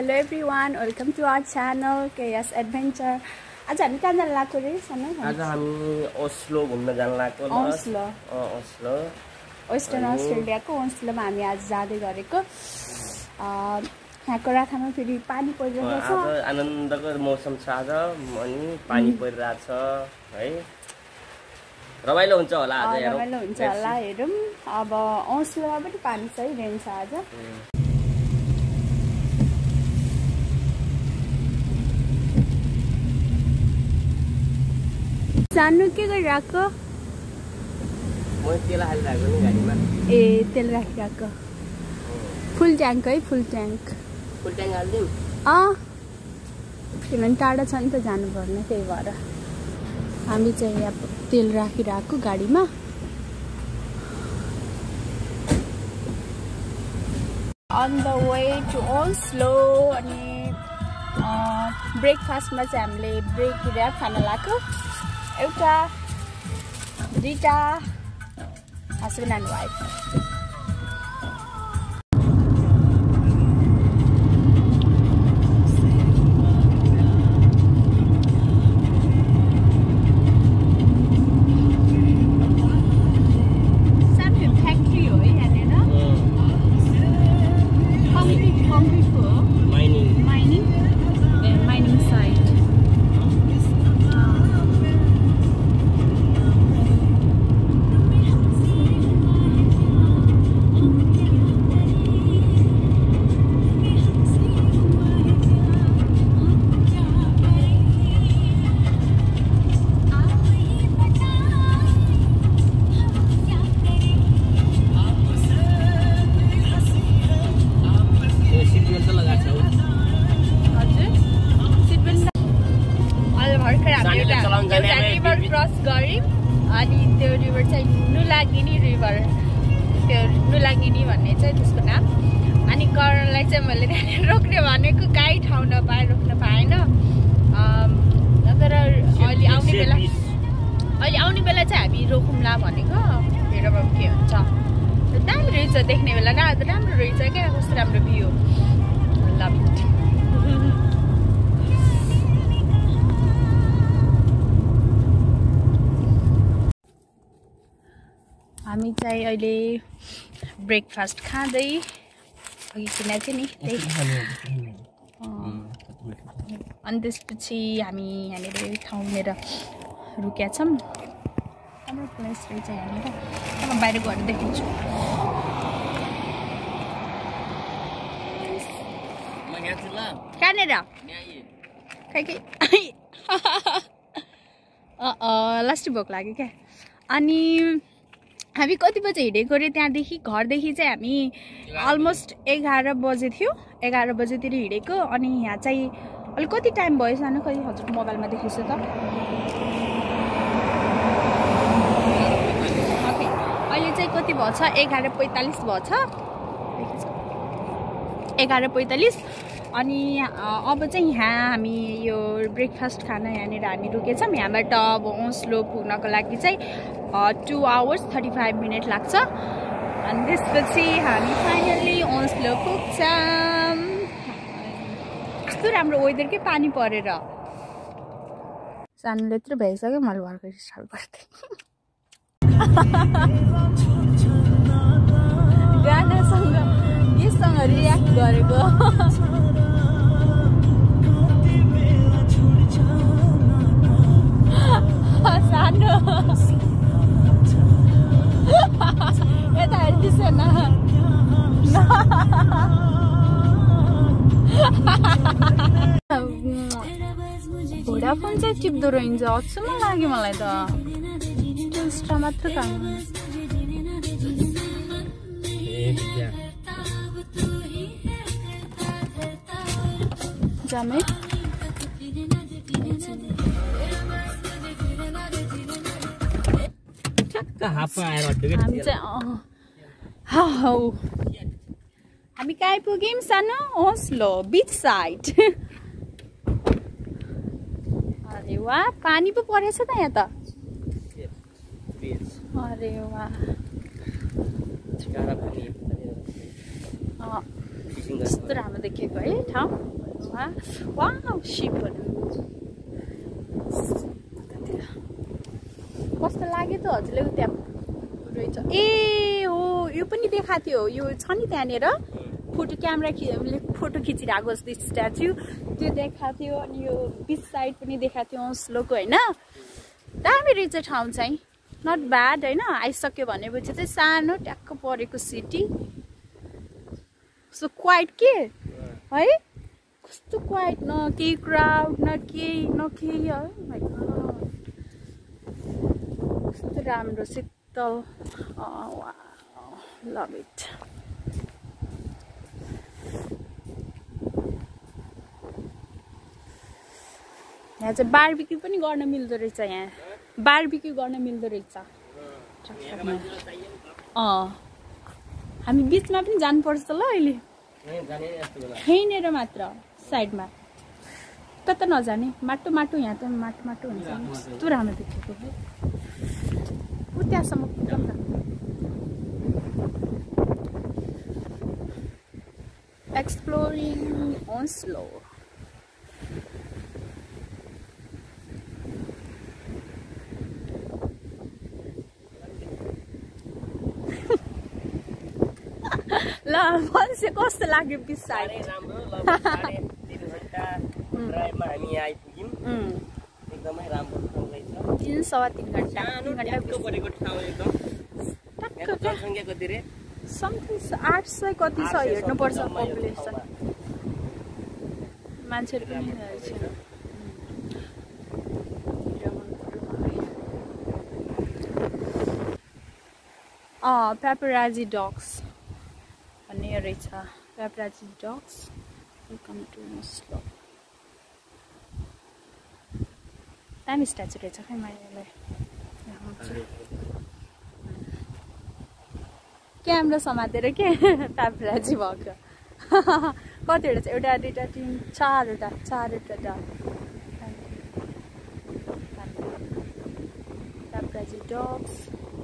Hello everyone, welcome to our channel KS Adventure. आज हामी कहाँ जान लागेको रे सन्नु? आज हामी ओस्लो घुम्न जान लागेको ल. ओस्लो. ओस्लो. वेस्टर्न अस्ट्रेलियाको ओस्लोमा हामी आज जाँदै गरेको. यहाँको राथामा फेरि पानी परिरहेको छ. आज आनन्दको मौसम छ आज अनि पानी परिरहेको छ है. रमाइलो हुन्छ होला आज हेरौँ. रमाइलो हुन्छ होला हेरौँ. अब ओस्लोमा पनि पानी छ है, रेन छ आज. सानो के गरिरहेको? म तेल हालिरहेको नि गाडीमा. ए तेल राखिरहेको. फुल ट्याङ्क है, फुल ट्याङ्क. फुल ट्याङ्क हाल्दिउँ? किनभने टाढा छ नि त जानुपर्ने, त्यही भएर हामी चाहिँ यहाँ तेल राखिरहेको गाडीमा. On the way to Oslo. अनि ब्रेकफास्टमा चाहिँ हामीले ब्रेक ऱ्याप खान लाग्यो. एउटा दुईटा हस्बेन्ड एन्ड वाइफ. क्रस गऱ्यौँ अनि त्यो रिभर चाहिँ नुलागिनी रिभर. त्यो नुलागिनी भन्ने चाहिँ त्यसको नाम. अनि करणलाई चाहिँ मैले त्यहाँनिर रोक्ने भनेको काहीँ ठाउँ नपाएँ, रोक्न पाएन. तर अहिले आउने बेला चाहिँ हामी रोकौँला भनेको. हेरौँ अब के हुन्छ. दामी रहेछ देख्ने बेला. राम्रो रहेछ क्या, कस्तो राम्रो भ्यू. Love it. हामी चाहिँ अहिले ब्रेकफास्ट खाँदै अघि किन चाहिँ नि त्यही. अनि त्यसपछि हामी यहाँनिर ठाउँनिर रुकेका छौँ. राम्रो प्लेस रहेछ यहाँनिर. म बाहिर गएर देखिन्छु. कहाँनिर लास्ट भोक लाग्यो क्या. अनि हामी कति बजे हिँडेको अरे त्यहाँदेखि घरदेखि चाहिँ हामी अलमोस्ट 11 बजे थियो. 11 बजेतिर हिँडेको. अनि यहाँ चाहिँ अहिले कति टाइम भयो सानो? खै हजुरको मोबाइलमा देखेछु त. ओके, अहिले चाहिँ कति भयो छ? 11:45 भयो छ. 11:45. अनि अब चाहिँ यहाँ हामी यो ब्रेकफास्ट खाना यहाँनिर हामी रुकेछौँ. यहाँबाट अब ओस्लो पुग्नको लागि चाहिँ 2 hours 35 minutes लाग्छ. अनि त्यसपछि हामी फाइनल्ली ओस्लो पुग्छौँ. कस्तो राम्रो वेदर के, पानी परेर. सानोले यत्रो भइसक्यो, मैले भर्खर स्टार्ट गर्थेँ. गानासँग गीतसँग रियाक्ट गरेको. सानो यता हेर्दैछ न. भोडाफोन चाहिँ टिप्दो रहन्छ. अचम्म लाग्यो मलाई त. टिस्टा मात्र काम जामे. हामी कहाँ आइपुग्यौँ सानो? Oslo beach side. अरे वाह, पानी पो परेछ त यहाँ त. अरे वाह. कस्तो राम्रो देखेको है ठाउँ वाउ सिपहरू कस्तो लाग्यो त हजुरले त्यहाँ रहेछ ए हो यो पनि देखाएको थियो यो छ नि त्यहाँनिर फोटो क्यामेरा फोटो खिचिरहेको जस्तो स्ट्याचु त्यो देखाएको थियो अनि यो बिच साइड पनि देखाएको थियो ओस्लोको होइन दामी रहेछ ठाउँ चाहिँ नट ब्याड होइन आइसक्यो भनेपछि चाहिँ सानो ट्याक्क परेको सिटी सो क्वाइट के है कस्तो क्वाइट न केही क्राउड न केही है कस्तो राम्रो शीतल लभ इट यहाँ चाहिँ बारबिक्यू पनि गर्न मिल्दो रहेछ यहाँ बारबिक्यू गर्न मिल्दो रहेछ हामी बिचमा पनि जानुपर्छ ल अहिले यहीँनिर मात्र साइडमा त नजाने माटो यहाँ त माटो हुन्छ कस्तो राम्रो देखेको त्यहाँसम्म पुग्छौँ त एक्सप्लोरिङ ओन्स्लो ल मान्छे कस्तो लाग्यो बिसाइ राम्रो लगभग 3.5 घण्टा ड्राइभमा हामी आइपुग्यौँ एकदमै राम्रो ठाउँ रहेछ 3.5 घण्टा परेको ठाउँ एकदम यहाँको जनसङ्ख्या कति रे समथिङ 800 कति छ हेर्नुपर्छ पपुलेसन मान्छेहरू पनि रहेछ पेपराजी डग्स भन्ने रहेछ paparazzi dogs welcome to Oslo दामी स्ट्याचु रहेछ खै मैले क्यामेरा समातेर के पेपराजी भएको कतिवटा छ एउटा दुईवटा तिन चारवटा पेपराजी डग्स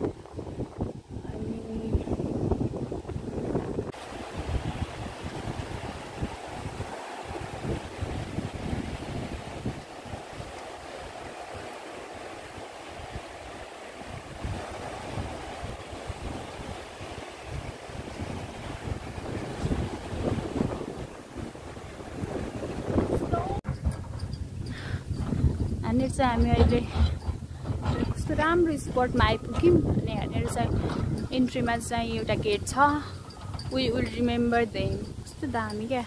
यहाँनिर चाहिँ हामी अहिले कस्तो राम्रो स्पटमा आइपुग्यौँ अनि यहाँनिर चाहिँ इन्ट्रीमा चाहिँ एउटा गेट छ वी विल रिमेम्बर देम कस्तो दामी क्या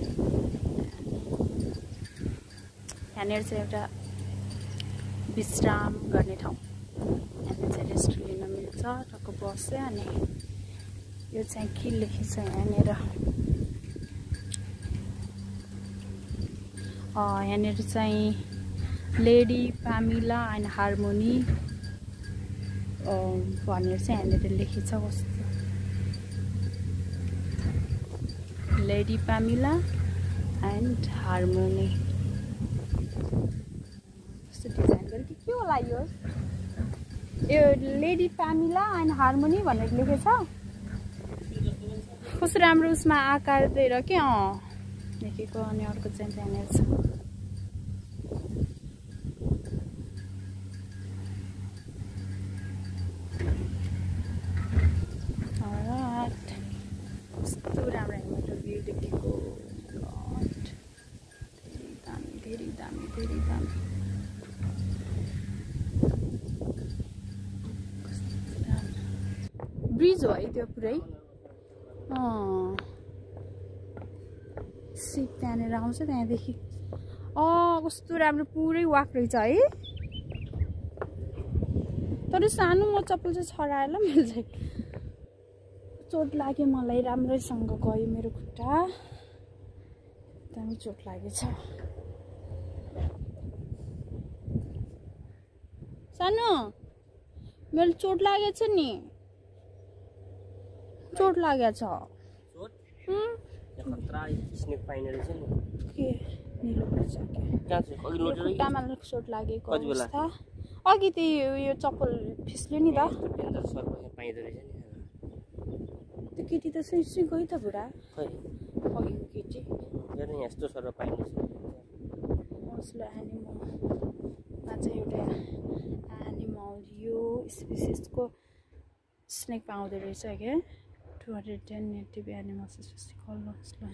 यहाँनिर चाहिँ एउटा विश्राम गर्ने ठाउँ यहाँनिर चाहिँ रेस्ट लिन मिल्छ टक्क बस्यो अनि यो चाहिँ के लेखेको छ यहाँनिर चाहिँ लेडी पामिला एन्ड हार्मोनी भनेर चाहिँ यहाँनिर लेखेको छ कस्तो लेडी पामिला एन्ड हार्मोनी कस्तो डिजाइन गरेको के होला यो लेडी पामिला एन्ड हार्मोनी भनेर लेखेको छ कस्तो राम्रो उसमा आकार दिएर के लेखेको अनि अर्को चाहिँ त्यहाँनिर छ ब्रिज हो है त्यो पुरै सिप त्यहाँनिर आउँछ त्यहाँदेखि कस्तो राम्रो पुरै वाक रहेछ है तर सानो म चप्पल चाहिँ छराएर मैले चाहिँ चोट लाग्यो मलाई राम्रैसँग गयो मेरो खुट्टा एकदमै चोट लागेछ सानो मेरो चोट लागेछ नि चोट लागेछ खतरा स्नेक पाइने रहेछ नि के निलो रहेछ के खुट्टामा चोट लागेको अवस्था अघि त्यो यो चप्पल फिस्ल्यो नि त डेन्जर सर्प पाइँदो रहेछ नि त्यो केटी त सुई गयो त बुढा अघिको केटी यो नि यस्तो सर पाइन्छ Onslow animal मा चाहिँ एउटा एनिमल यो स्पिसिसको स्नेक पाउँदो रहेछ क्या 210 native animals especially called Onslow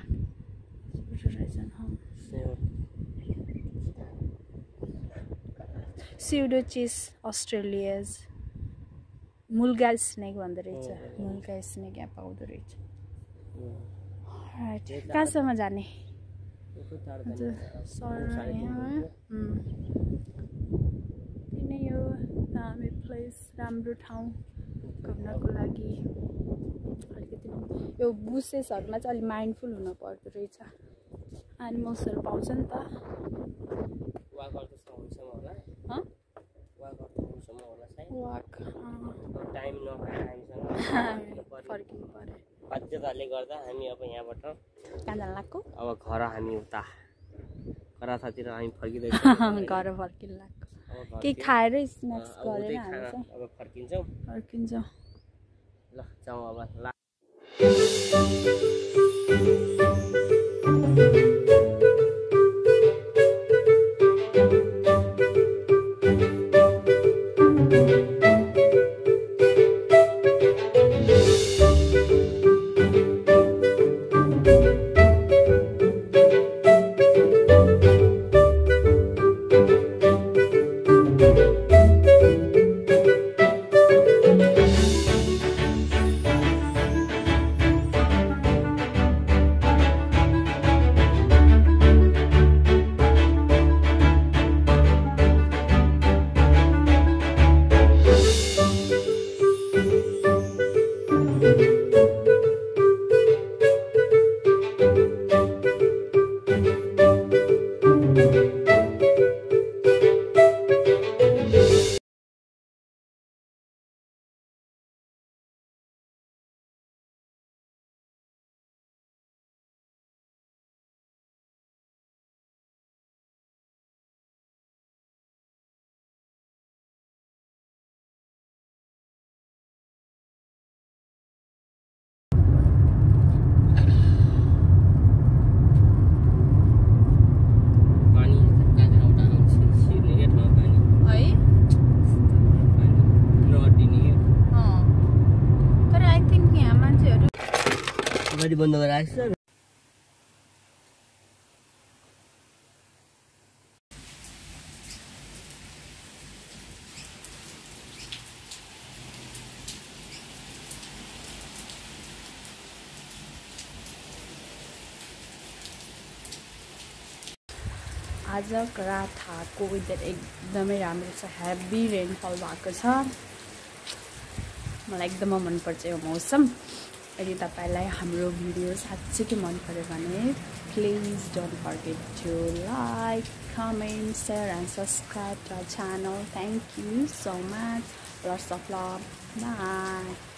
Pseudochis australias mulga snake भन्दो रहेछ mulga snake यहाँ पाउँदो रहेछ alright कहाँसम्म जाने किन यो दामी प्लेस राम्रो ठाउँ घुम्नको लागि अलिकति यो बुसेसहरुमा चाहिँ अलि माइन्डफुल हुन पर्दो रहेछ एनिमल्सहरु पाउँछ नि त फर्किनु पर्यो बाध्यताले गर्दा हामी अब यहाँबाट कहाँ जान लाग्यो अब घर हामी उता कराथातिर हामी फर्किँदैछौँ घर फर्किनु लाग्यो के खाएर स्न्याक्स गरेर हामी चाहिँ अब फर्किन्छौँ ल जाउँ अब ल गाडी बन्द गराएको छ आज कराथाको वेदर एकदमै राम्रो छ हेभी रेनफल भएको छ मलाई एकदमै मन पर्छ यो मौसम यदि तपाईलाई हाम्रो भिडियो साच्चै मन पर्यो भने please don't forget to like comment share and subscribe to our channel. Thank you so much. Lots of love. Bye.